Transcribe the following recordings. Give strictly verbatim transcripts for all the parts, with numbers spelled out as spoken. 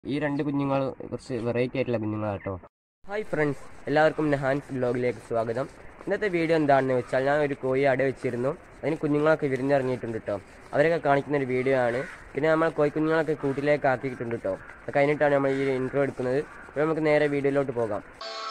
ഈ രണ്ട് കുഞ്ഞുങ്ങൾ കുറച്ച് വെറൈറ്റി ആയിട്ടുള്ള കുഞ്ഞുങ്ങളാട്ടോ. ഹായ് ഫ്രണ്ട്സ്, എല്ലാവർക്കും നഹാൻസ് ബ്ലോഗിലേക്ക് സ്വാഗതം. ഇന്നത്തെ വീഡിയോ എന്താണെന്ന് വെച്ചാൽ, ഞാൻ ഒരു കോഴി അട വെച്ചിരുന്നു. അതിന് കുഞ്ഞുങ്ങളൊക്കെ വിരിഞ്ഞിറങ്ങിയിട്ടുണ്ട് കേട്ടോ. അവരൊക്കെ കാണിക്കുന്ന ഒരു വീഡിയോ ആണ്. പിന്നെ നമ്മൾ കോഴി കുഞ്ഞുങ്ങളൊക്കെ കൂട്ടിലേക്ക് ആക്കിയിട്ടുണ്ട് കേട്ടോ. അത് കഴിഞ്ഞിട്ടാണ് നമ്മൾ ഈ ഇൻട്രോ എടുക്കുന്നത്. അപ്പോൾ നമുക്ക് നേരെ വീഡിയോയിലോട്ട് പോകാം.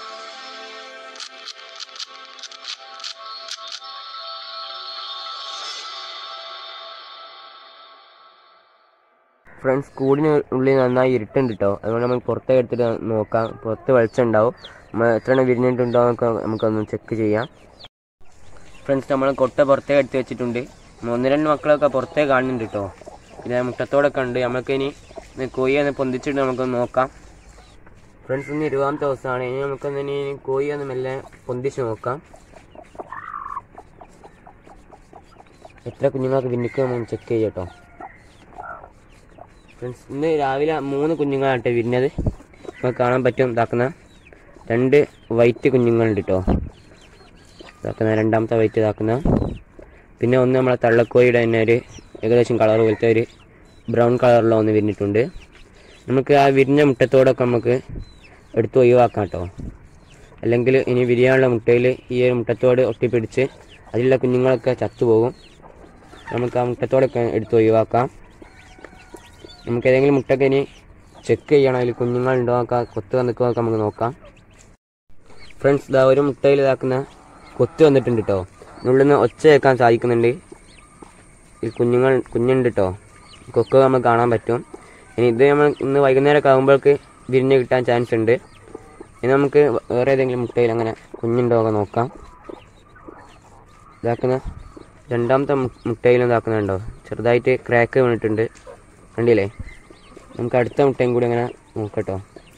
ഫ്രണ്ട്സ്, കൂടിന് ഉള്ളിൽ നന്നായി ഇരുട്ടുണ്ട് കേട്ടോ. അതുകൊണ്ട് നമുക്ക് പുറത്തേക്ക് എടുത്തിട്ട് നോക്കാം. പുറത്ത് വെളിച്ചമുണ്ടാവും. നമ്മൾ എത്ര എണ്ണം വിരിഞ്ഞിട്ടുണ്ടോ എന്നൊക്കെ നമുക്കൊന്ന് ചെക്ക് ചെയ്യാം. ഫ്രണ്ട്സ്, നമ്മൾ കൊട്ട പുറത്തേക്ക് എടുത്ത് വെച്ചിട്ടുണ്ട്. ഒന്ന് രണ്ട് മക്കളൊക്കെ പുറത്തേക്ക് കാണുന്നുണ്ട് കേട്ടോ. പിന്നെ മുട്ടത്തോടൊക്കെ ഉണ്ട്. നമുക്കിനി കോഴി ഒന്ന് പൊന്തിച്ചിട്ട് നമുക്കൊന്ന് നോക്കാം. ഫ്രണ്ട്സ്, ഇന്ന് ഇരുപതാമത്തെ ദിവസമാണ്. ഇനി നമുക്കൊന്നിനി കോഴി ഒന്ന് മെല്ലെ പൊന്തിച്ച് നോക്കാം. എത്ര കുഞ്ഞുങ്ങൾക്ക് വിരിഞ്ഞിക്കുക നമുക്ക് ചെക്ക് ചെയ്യാം കേട്ടോ. ഫ്രണ്ട്സ്, ഇന്ന് രാവിലെ മൂന്ന് കുഞ്ഞുങ്ങളാട്ടെ വിരിഞ്ഞത്. നമുക്ക് കാണാൻ പറ്റും. ഇതാക്കുന്ന രണ്ട് വൈറ്റ് കുഞ്ഞുങ്ങളുണ്ട് കേട്ടോ. ഇതാക്കുന്ന രണ്ടാമത്തെ വൈറ്റ് ഇതാക്കുന്ന. പിന്നെ ഒന്ന് നമ്മളെ തള്ളക്കോഴിയുടെ തന്നെ ഒരു ഏകദേശം കളർ പോലത്തെ ഒരു ബ്രൗൺ കളറിലുള്ള ഒന്ന് വിരിഞ്ഞിട്ടുണ്ട്. നമുക്ക് ആ വിരിഞ്ഞ മുട്ടത്തോടൊക്കെ നമുക്ക് എടുത്ത് ഒഴിവാക്കാം കേട്ടോ. അല്ലെങ്കിൽ ഇനി വിരിയാനുള്ള മുട്ടയിൽ ഈ ഒരു മുട്ടത്തോട് ഒട്ടിപ്പിടിച്ച് അതിലുള്ള കുഞ്ഞുങ്ങളൊക്കെ ചത്തുപോകും. നമുക്ക് ആ മുട്ടത്തോടൊക്കെ എടുത്ത് ഒഴിവാക്കാം. നമുക്ക് ഏതെങ്കിലും മുട്ടയ്ക്ക് ഇനി ചെക്ക് ചെയ്യണം, അതിൽ കുഞ്ഞുങ്ങളുണ്ടോ ഒക്കെ കൊത്ത് വന്നിക്കോക്കെ നമുക്ക് നോക്കാം. ഫ്രണ്ട്സ്, ഇതാ ഒരു മുട്ടയിൽ ഇതാക്കുന്ന കൊത്ത് വന്നിട്ടുണ്ട് കേട്ടോ. ഉള്ളിൽ നിന്ന് ഒച്ച കേൾക്കാൻ സാധിക്കുന്നുണ്ട്. ഈ കുഞ്ഞുങ്ങൾ കുഞ്ഞുണ്ട് കേട്ടോ. കൊക്ക് നമുക്ക് കാണാൻ പറ്റും. ഇനി ഇത് നമ്മൾ ഇന്ന് വൈകുന്നേരമൊക്കെ ആകുമ്പോഴേക്ക് വിരിഞ്ഞ് കിട്ടാൻ ചാൻസ് ഉണ്ട്. ഇനി നമുക്ക് വേറെ ഏതെങ്കിലും മുട്ടയിൽ അങ്ങനെ കുഞ്ഞുണ്ടോ ഒക്കെ നോക്കാം. ഇതാക്കുന്ന രണ്ടാമത്തെ മുട്ടയിലും ഇതാക്കുന്നുണ്ടോ, ചെറുതായിട്ട് ക്രാക്ക് വീണിട്ടുണ്ട്. കണ്ടില്ലേ? നമുക്ക് അടുത്ത മുട്ടയും കൂടി അങ്ങനെ നോക്കട്ടോ.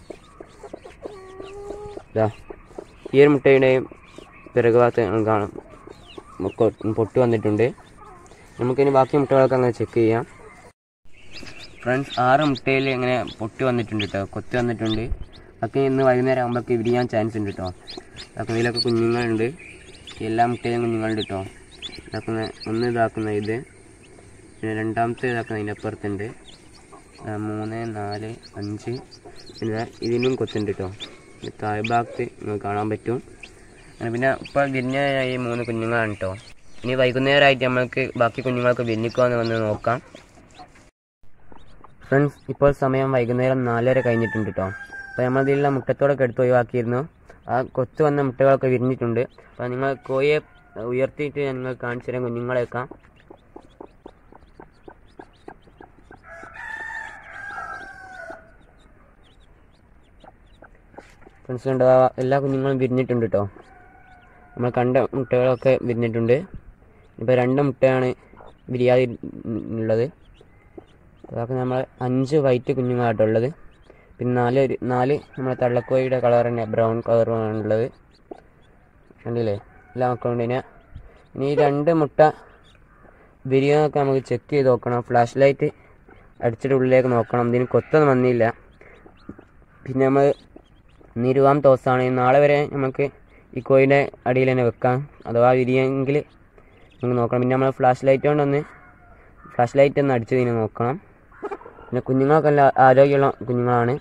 ഇതാ ഈ ഒരു മുട്ടയുടെയും പിറകു ഭാഗത്ത് കാണാം പൊട്ട് വന്നിട്ടുണ്ട്. നമുക്കിനി ബാക്കി മുട്ടകളൊക്കെ അങ്ങനെ ചെക്ക് ചെയ്യാം. ഫ്രണ്ട്സ്, ആറ് മുട്ടയിൽ ഇങ്ങനെ പൊട്ട് വന്നിട്ടുണ്ട് കേട്ടോ, കൊത്തി വന്നിട്ടുണ്ട്. അതൊക്കെ ഇന്ന് വൈകുന്നേരം ആകുമ്പോഴേക്ക് വിരിയാൻ ചാൻസ് ഉണ്ട് കേട്ടോ. അതൊക്കെ ഇതിലൊക്കെ കുഞ്ഞുങ്ങളുണ്ട്. എല്ലാ മുട്ടയിലും കുഞ്ഞുങ്ങളുണ്ട് കേട്ടോ. ഇതാക്കുന്ന ഒന്ന് ഇതാക്കുന്ന ഇത്, പിന്നെ രണ്ടാമത്തെ ഇതാക്കുന്ന അതിൻ്റെ അപ്പുറത്തുണ്ട്. മൂന്ന് നാല് അഞ്ച്, പിന്നെ ഇതിനും കൊത്തുണ്ട് കേട്ടോ. താഴ്ഭാഗത്ത് നിങ്ങൾക്ക് കാണാൻ പറ്റും. പിന്നെ ഇപ്പോൾ വിരിഞ്ഞ ഈ മൂന്ന് കുഞ്ഞുങ്ങളാണ് കേട്ടോ. ഇനി വൈകുന്നേരമായിട്ട് നമ്മൾക്ക് ബാക്കി കുഞ്ഞുങ്ങളൊക്കെ വിരിഞ്ഞിക്കുമെന്ന് വന്ന് നോക്കാം. ഫ്രണ്ട്സ്, ഇപ്പോൾ സമയം വൈകുന്നേരം നാലര കഴിഞ്ഞിട്ടുണ്ട് കേട്ടോ. അപ്പോൾ നമ്മളതിലുള്ള മുട്ടത്തോടൊക്കെ എടുത്ത് ഒഴിവാക്കിയിരുന്നു. ആ കൊത്ത് വന്ന മുട്ടകളൊക്കെ വിരിഞ്ഞിട്ടുണ്ട്. അപ്പോൾ നിങ്ങൾ കോഴിയെ ഉയർത്തിയിട്ട് നിങ്ങൾ കാണിച്ചു തരാം കുഞ്ഞുങ്ങളെയൊക്കെ. ഫ്രണ്ട്സ്, കണ്ടോ, എല്ലാ കുഞ്ഞുങ്ങളും വിരിഞ്ഞിട്ടുണ്ട് കേട്ടോ. നമ്മൾ കണ്ട മുട്ടകളൊക്കെ വിരിഞ്ഞിട്ടുണ്ട്. ഇപ്പോൾ രണ്ട് മുട്ടയാണ് വിരിയാതെ ഉള്ളത്. അതൊക്കെ നമ്മൾ അഞ്ച് വൈറ്റ് കുഞ്ഞുങ്ങളാട്ടോ ഉള്ളത്. പിന്നെ നാല് നാല് നമ്മളെ തള്ളക്കോഴിയുടെ കളർ തന്നെ ബ്രൗൺ കളറുമാണുള്ളത്. കണ്ടില്ലേ? എല്ലാ മക്കളുണ്ട്. ഇനി ഇനി ഈ രണ്ട് മുട്ട വിരിയാനൊക്കെ നമുക്ക് ചെക്ക് ചെയ്ത് നോക്കണം. ഫ്ലാഷ് ലൈറ്റ് അടിച്ചിട്ട് ഉള്ളിലേക്ക് നോക്കണം. ഇതിന് കൊത്തൊന്നും വന്നില്ല. പിന്നെ നമ്മൾ ഇന്ന് ഇരുപതാമത്തെ ദിവസമാണ്. നാളെ വരെ നമുക്ക് ഈ കോഴിയുടെ അടിയിൽ തന്നെ വെക്കാം. അഥവാ വിരിയെങ്കിൽ നമുക്ക് നോക്കണം. പിന്നെ നമ്മൾ ഫ്ലാഷ് ലൈറ്റ് കൊണ്ടൊന്ന് ഫ്ലാഷ് ലൈറ്റ് ഒന്ന് അടിച്ച് ഇതിനെ നോക്കണം. പിന്നെ കുഞ്ഞുങ്ങളൊക്കെ നല്ല ആരോഗ്യമുള്ള കുഞ്ഞുങ്ങളാണ്.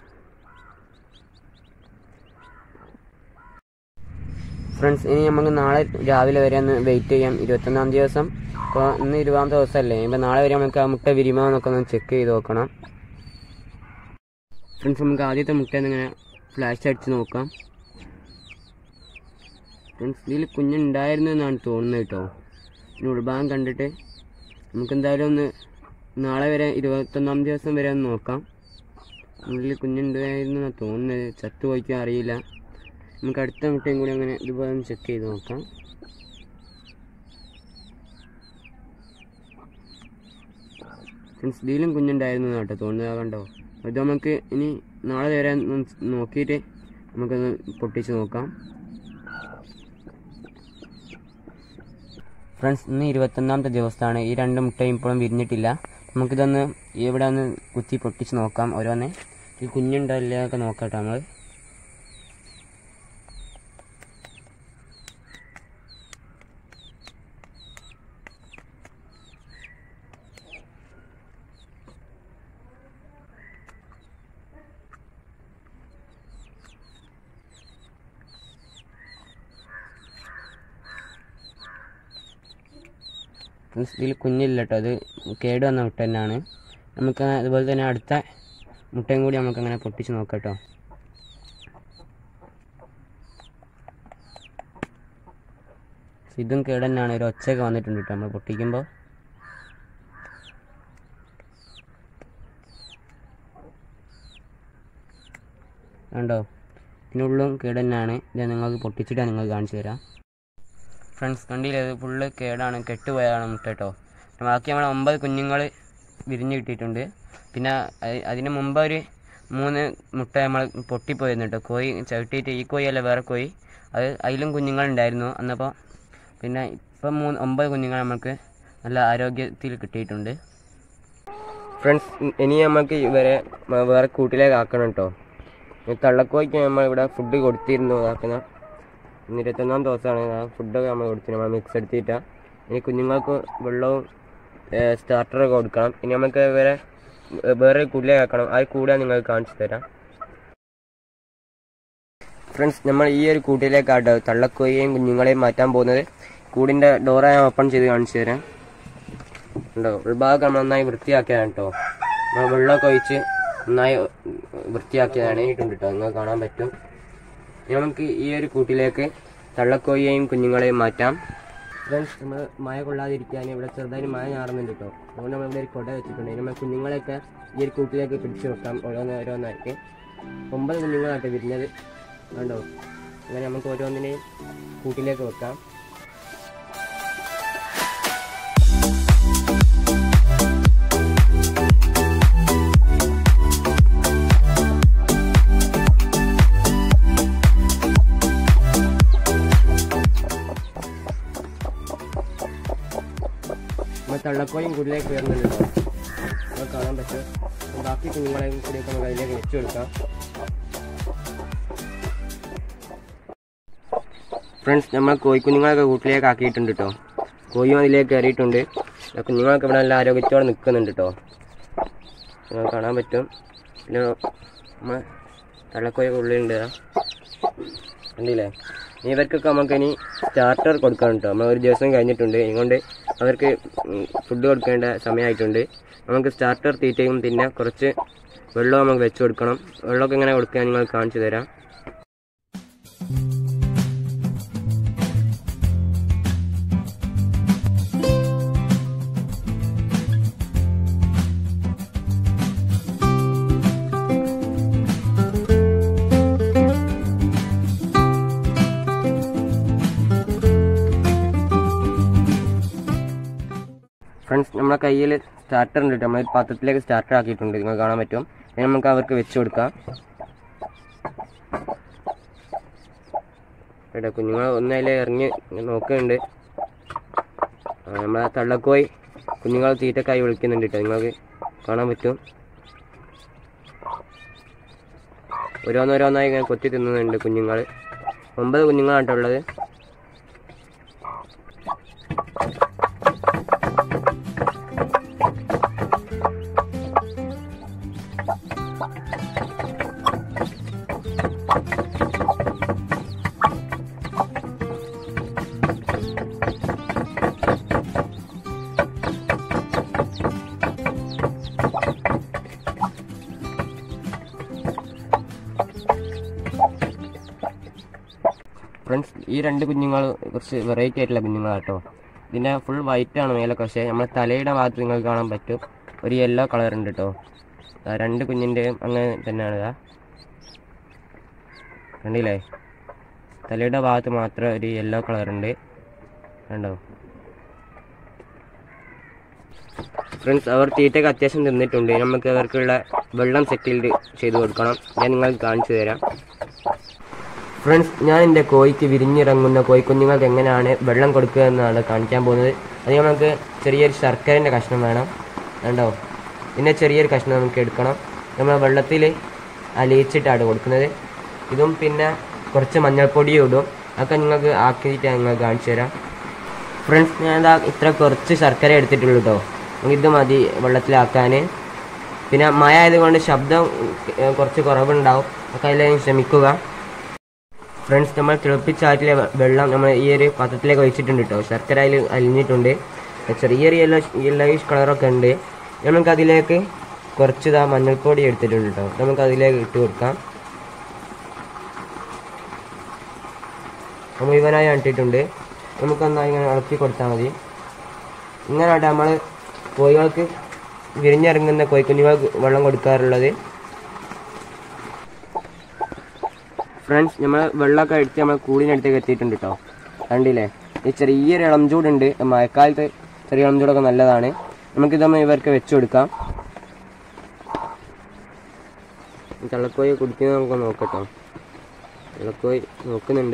ഫ്രണ്ട്സ്, ഇനി നമുക്ക് നാളെ രാവിലെ വരെ ഒന്ന് വെയിറ്റ് ചെയ്യാം. ഇരുപത്തൊന്നാം ദിവസം. ഇപ്പോൾ ഇന്ന് ഇരുപതാമത്തെ ദിവസമല്ലേ. ഇപ്പോൾ നാളെ വരെ നമുക്ക് ആ മുട്ട വിരിയുമോ എന്നൊക്കെ ഒന്ന് ചെക്ക് ചെയ്ത് നോക്കണം. ഫ്രണ്ട്സ്, നമുക്ക് ആദ്യത്തെ മുട്ടയിൽ നിന്ന് ഇങ്ങനെ ഫ്ലാഷ് അടിച്ച് നോക്കാം. ഫ്രണ്ട്സ്, ഇതിൽ കുഞ്ഞുണ്ടായിരുന്നു എന്നാണ് തോന്നുന്നത് കേട്ടോ. പിന്നെ ഉൾഭാഗം കണ്ടിട്ട് നമുക്കെന്തായാലും ഒന്ന് നാളെ വരെ ഇരുപത്തൊന്നാം ദിവസം വരെ ഒന്ന് നോക്കാം. ഉള്ളിൽ കുഞ്ഞുണ്ടായിരുന്നു എന്നാണ് തോന്നുന്നത്. ചത്തുപോയിക്കാൻ അറിയില്ല. നമുക്ക് അടുത്ത മുട്ടയും കൂടി അങ്ങനെ ഇതുപോലെ ഒന്ന് ചെക്ക് ചെയ്ത് നോക്കാം. ഫ്രണ്ട്സ്, ഇതിലും കുഞ്ഞുണ്ടായിരുന്നു കേട്ടോ തോന്നുന്നത്. കണ്ടോ? ഇത് നമുക്ക് ഇനി നാളെ വരെ നോക്കിയിട്ട് നമുക്കൊന്ന് പൊട്ടിച്ച് നോക്കാം. ഫ്രണ്ട്സ്, ഇന്ന് ഇരുപത്തൊന്നാമത്തെ ദിവസമാണ്. ഈ രണ്ട് മുട്ടയും ഇപ്പോഴും വിരിഞ്ഞിട്ടില്ല. നമുക്കിതൊന്ന് ഇവിടെ ഒന്ന് കുത്തി പൊട്ടിച്ച് നോക്കാം ഓരോന്ന്. ഈ കുഞ്ഞുണ്ടോ ഇല്ലയൊക്കെ നോക്കട്ടെ നമ്മൾ. ഇതിൽ കുഞ്ഞില്ല കേട്ടോ, അത് കേട് വന്ന മുട്ട തന്നെയാണ്. നമുക്ക് അതുപോലെ തന്നെ അടുത്ത മുട്ടയും കൂടി നമുക്കങ്ങനെ പൊട്ടിച്ച് നോക്കാം കേട്ടോ. ഇതും കേട് തന്നെയാണ്, ഒരു ഒച്ചയൊക്കെ വന്നിട്ടുണ്ട് കേട്ടോ നമ്മൾ പൊട്ടിക്കുമ്പോൾ. കണ്ടോ, ഇതിനുള്ളും കേട് തന്നെയാണ്. ഇത് നിങ്ങൾക്ക് പൊട്ടിച്ചിട്ട് നിങ്ങൾക്ക് കാണിച്ചു തരാം. ഫ്രണ്ട്സ് കണ്ടില്ലേ, ഇത് ഫുള്ള് കേടാണ്, കെട്ടുപോയാണ് മുട്ട കേട്ടോ. ബാക്കി നമ്മൾ ഒമ്പത് കുഞ്ഞുങ്ങൾ വിരിഞ്ഞ് കിട്ടിയിട്ടുണ്ട്. പിന്നെ അതിന് മുമ്പ് ഒരു മൂന്ന് മുട്ട നമ്മൾ പൊട്ടിപ്പോയിരുന്നു കേട്ടോ. കോഴി ചവിട്ടിയിട്ട്, ഈ കോഴി അല്ല വേറെ കോഴി, അത് അതിലും കുഞ്ഞുങ്ങളുണ്ടായിരുന്നു അന്നപ്പോൾ. പിന്നെ ഇപ്പം മൂന്ന് ഒമ്പത് കുഞ്ഞുങ്ങൾ നമുക്ക് നല്ല ആരോഗ്യത്തിൽ കിട്ടിയിട്ടുണ്ട്. ഫ്രണ്ട്സ് ഇനി നമുക്ക് ഇവരെ വേറെ കൂട്ടിലേക്ക് ആക്കണം കേട്ടോ. തള്ളക്കോയ്ക്ക് നമ്മൾ ഇവിടെ ഫുഡ് കൊടുത്തിരുന്നു. ആക്കുന്ന ഇരുപത്തൊന്നാം ദിവസമാണ് ആ ഫുഡൊക്കെ നമ്മൾ കൊടുത്തിരുന്നു, നമ്മൾ മിക്സ് എടുത്തിട്ടാണ്. ഇനി കുഞ്ഞുങ്ങൾക്ക് വെള്ളവും സ്റ്റാർട്ടറൊക്കെ കൊടുക്കണം. ഇനി നമുക്ക് ഇവരെ വേറെ കൂട്ടിലേക്ക് ആക്കണം. ആ കൂടെ നിങ്ങൾക്ക് കാണിച്ചു തരാം. ഫ്രണ്ട്സ് നമ്മൾ ഈ ഒരു കൂട്ടിലേക്കാട്ടോ തള്ളക്കോയെയും കുഞ്ഞുങ്ങളെയും മാറ്റാൻ പോകുന്നത്. കൂടിൻ്റെ ഡോറ ഞാൻ ഓപ്പൺ ചെയ്ത് കാണിച്ചു തരാം. ഉണ്ടോ, ഉൾഭാഗം നമ്മൾ നന്നായി വൃത്തിയാക്കിയതാണ് കേട്ടോ. നമ്മൾ വെള്ളമൊക്കെ ഒഴിച്ച് നന്നായി വൃത്തിയാക്കിയതാണ് ഇട്ടുണ്ട് കേട്ടോ, നിങ്ങൾക്ക് കാണാൻ പറ്റും. നമുക്ക് ഈ ഒരു കൂട്ടിലേക്ക് തള്ളക്കോയെയും കുഞ്ഞുങ്ങളെയും മാറ്റാം. ഫ്രണ്ട്സ് നമ്മൾ മഴ കൊള്ളാതിരിക്കാൻ ഇവിടെ ചെറുതായി മഴ ഞാറുന്നുണ്ട് കേട്ടോ. അതുകൊണ്ട് നമ്മൾ ഇവിടെ ഒരു കൊട വെച്ചിട്ടുണ്ട്. നമ്മൾ കുഞ്ഞുങ്ങളെയൊക്കെ ഈ ഒരു കൂട്ടിലേക്ക് പിടിച്ചു വെക്കാം ഓരോന്ന് ഓരോന്നായിട്ട്. ഒമ്പത് കുഞ്ഞുങ്ങളായിട്ട് വിരിഞ്ഞത് കണ്ടോ. അങ്ങനെ നമുക്ക് ഓരോന്നിനെയും കൂട്ടിലേക്ക് വെക്കാം. തള്ളക്കോയും കൂട്ടിലേക്ക് കയറുന്നുണ്ട് കേട്ടോ, നമുക്ക് കാണാൻ പറ്റും. ബാക്കി കുഞ്ഞുങ്ങളെയും കൂടിയൊക്കെ നമുക്ക് അതിലേക്ക് വെച്ചു കൊടുക്കാം. ഫ്രണ്ട്സ് നമ്മൾ കോഴിക്കുഞ്ഞുങ്ങളൊക്കെ കൂട്ടിലേക്ക് ആക്കിയിട്ടുണ്ട് കേട്ടോ. കോഴിയും അതിലേക്ക് കയറിയിട്ടുണ്ട്. കുഞ്ഞുങ്ങളൊക്കെ ഇവിടെ നല്ല ആരോഗ്യത്തോടെ നിൽക്കുന്നുണ്ട് കേട്ടോ, നമുക്ക് കാണാൻ പറ്റും. പിന്നെ നമ്മൾ തള്ളക്കോയൊക്കെ ഉള്ളിലുണ്ട് കണ്ടില്ലേ. ഇവർക്കൊക്കെ നമുക്ക് ഇനി സ്റ്റാർട്ടർ കൊടുക്കണം കേട്ടോ. നമ്മൾ ഒരു ദിവസം കഴിഞ്ഞിട്ടുണ്ട്, അതുകൊണ്ട് അവർക്ക് ഫുഡ് കൊടുക്കേണ്ട സമയമായിട്ടുണ്ട്. നമുക്ക് സ്റ്റാർട്ടർ തീറ്റയും പിന്നെ കുറച്ച് വെള്ളവും നമുക്ക് വെച്ച് കൊടുക്കണം. വെള്ളമൊക്കെ എങ്ങനെ കൊടുക്കാൻ നിങ്ങൾ കാണിച്ചു തരാം. ഫ്രണ്ട്സ് നമ്മളെ കയ്യിൽ സ്റ്റാർട്ടർ ഉണ്ട് കേട്ടോ. നമ്മൾ പാത്രത്തിലേക്ക് സ്റ്റാർട്ടർ ആക്കിയിട്ടുണ്ട്, നിങ്ങൾക്ക് കാണാൻ പറ്റും. ഇനി നമുക്ക് അവർക്ക് വെച്ച് കൊടുക്കാം കേട്ടോ. കുഞ്ഞുങ്ങൾ ഒന്നതിൽ ഇറങ്ങി നോക്കുന്നുണ്ട്. നമ്മളെ തള്ളക്കോയി കുഞ്ഞുങ്ങൾ തീറ്റക്കായി വിളിക്കുന്നുണ്ട് കേട്ടോ, നിങ്ങൾക്ക് കാണാൻ പറ്റും. ഓരോന്നോരോന്നായി ഇങ്ങനെ കൊത്തി തിന്നുന്നുണ്ട് കുഞ്ഞുങ്ങൾ. ഒമ്പത് കുഞ്ഞുങ്ങളാണ് കേട്ടോ ഉള്ളത്. ഫ്രണ്ട്സ് ഈ രണ്ട് കുഞ്ഞുങ്ങൾ കുറച്ച് വെറൈറ്റി ആയിട്ടുള്ള കുഞ്ഞുങ്ങളാണ് കേട്ടോ. ഇതിൻ്റെ ഫുൾ വൈറ്റാണ് മേലൊക്കെ, പക്ഷേ നമ്മളെ തലയുടെ ഭാഗത്ത് നിങ്ങൾക്ക് കാണാൻ പറ്റും ഒരു യെല്ലോ കളർ ഉണ്ട് കേട്ടോ. രണ്ട് കുഞ്ഞിൻ്റെയും അങ്ങനെ തന്നെയാണ് ഇതാ കണ്ടില്ലേ. തലയുടെ ഭാഗത്ത് മാത്രം ഒരു യെല്ലോ കളർ ഉണ്ട് കണ്ടോ. ഫ്രണ്ട്സ് അവർ തീറ്റയ്ക്ക് അത്യാവശ്യം തിന്നിട്ടുണ്ട്. നമുക്ക് അവർക്കുള്ള വെള്ളം സെറ്റിൽഡ് ചെയ്ത് കൊടുക്കണം. ഞാൻ നിങ്ങൾക്ക് കാണിച്ചു തരാം. ഫ്രണ്ട്സ് ഞാൻ എൻ്റെ കോഴിക്ക് വിരിഞ്ഞിറങ്ങുന്ന കോഴിക്കുഞ്ഞുങ്ങൾക്ക് എങ്ങനെയാണ് വെള്ളം കൊടുക്കുക എന്നാണ് കാണിക്കാൻ പോകുന്നത്. അത് നമുക്ക് ചെറിയൊരു ശർക്കരൻ്റെ കഷ്ണം വേണം കണ്ടോ. പിന്നെ ചെറിയൊരു കഷ്ണം നമുക്ക് എടുക്കണം. നമ്മൾ വെള്ളത്തിൽ അലിയിച്ചിട്ടാണ് കൊടുക്കുന്നത്. ഇതും പിന്നെ കുറച്ച് മഞ്ഞൾപ്പൊടിയും ഇടും. അതൊക്കെ നിങ്ങൾക്ക് ആക്കിയിട്ട് നിങ്ങൾക്ക് കാണിച്ചു തരാം. ഫ്രണ്ട്സ് ഞാൻ ഇതാ ഇത്ര കുറച്ച് ശർക്കര എടുത്തിട്ടുള്ളൂ കേട്ടോ. ഇത് മതി വെള്ളത്തിലാക്കാൻ. പിന്നെ മഴ ആയതുകൊണ്ട് ശബ്ദം കുറച്ച് കുറവുണ്ടാവും, ഒക്കെ അതിലേക്ക് ശ്രമിക്കുക. ഫ്രണ്ട്സ് നമ്മൾ തിളപ്പിച്ചാറ്റിലെ വെള്ളം നമ്മൾ ഈ ഒരു പാത്രത്തിലേക്ക് ഒഴിച്ചിട്ടുണ്ട് കേട്ടോ. ശർക്കര അതിൽ അലിഞ്ഞിട്ടുണ്ട്. ചെറിയൊരു യെല്ലോ യെല്ലോയിഷ് കളറൊക്കെ ഉണ്ട്. നമുക്കതിലേക്ക് കുറച്ച് ഇതാ മഞ്ഞൾപ്പൊടി എടുത്തിട്ടുണ്ട് കേട്ടോ. നമുക്ക് അതിലേക്ക് ഇട്ട് കൊടുക്കാം. മുഴുവനായി ഇട്ടിട്ടുണ്ട്. നമുക്കൊന്നായി ഇങ്ങനെ ഇളക്കി കൊടുത്താൽ മതി. ഇങ്ങനെയായിട്ട് നമ്മൾ കോഴികൾക്ക് വിരിഞ്ഞിറങ്ങുന്ന കോഴിക്കുഞ്ഞുങ്ങൾ വെള്ളം കൊടുക്കാറുള്ളത്. ഫ്രണ്ട്സ്, നമ്മൾ വെള്ളമൊക്കെ എടുത്ത് നമ്മൾ കൂടിനടുത്തേക്ക് എത്തിയിട്ടുണ്ട് കേട്ടോ. കണ്ടില്ലേ, ഈ ചെറിയൊരു ഇളം ചൂടുണ്ട്. മഴക്കാലത്ത് ചെറിയ ഇളം ചൂടൊക്കെ നല്ലതാണ്. നമുക്കിതൊന്ന് ഇവർക്ക് വെച്ച് കൊടുക്കാം. തള്ളക്കോഴി കുടിക്കുന്നത് നമുക്ക് നോക്കട്ടോ. തള്ളക്കോഴി നോക്കുന്നുണ്ട്.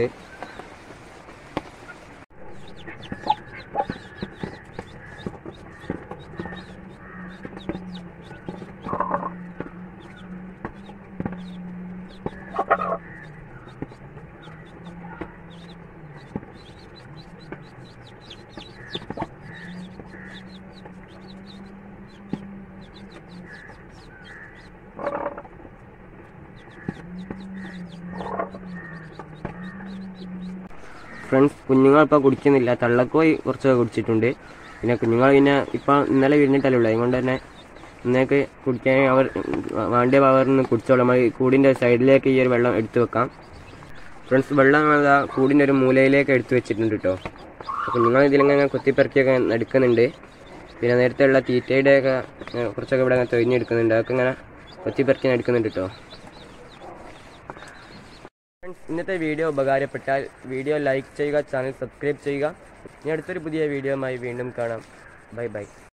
ഫ്രണ്ട്സ്, കുഞ്ഞുങ്ങൾ ഇപ്പോൾ കുടിക്കുന്നില്ല. തള്ളക്കോഴി കുറച്ചൊക്കെ കുടിച്ചിട്ടുണ്ട്. പിന്നെ കുഞ്ഞുങ്ങൾ പിന്നെ ഇപ്പം ഇന്നലെ വിരിഞ്ഞിട്ടല്ലേ ഉള്ളൂ. അതുകൊണ്ട് തന്നെ ഇന്നേക്ക് കുടിക്കാൻ അവർ വേണ്ടിയ പവറിൽ നിന്ന് കുടിച്ചോളാം. നമ്മൾ കൂടിൻ്റെ സൈഡിലേക്ക് ഈ ഒരു വെള്ളം എടുത്തു വെക്കാം. ഫ്രണ്ട്സ്, വെള്ളം നമ്മൾ കൂടിൻ്റെ ഒരു മൂലയിലേക്ക് എടുത്തു വെച്ചിട്ടുണ്ട് കേട്ടോ. കുഞ്ഞുങ്ങൾ ഇതിലിങ്ങനെ കുത്തിപ്പറക്കിയൊക്കെ എടുക്കുന്നുണ്ട്. പിന്നെ നേരത്തെ ഉള്ള തീറ്റയുടെയൊക്കെ കുറച്ചൊക്കെ ഇവിടെ അങ്ങനെ തൊഴിഞ്ഞെടുക്കുന്നുണ്ട്. അതൊക്കെ ഇങ്ങനെ കുത്തിപ്പറക്കി എടുക്കുന്നുണ്ട് കേട്ടോ. ഫ്രണ്ട്സ്, ഇന്നത്തെ വീഡിയോ ഉപകാരപ്പെട്ടാൽ വീഡിയോ ലൈക്ക് ചെയ്യുക, ചാനൽ സബ്സ്ക്രൈബ് ചെയ്യുക. ഇനി അടുത്തൊരു പുതിയ വീഡിയോയുമായി വീണ്ടും കാണാം. Bye by.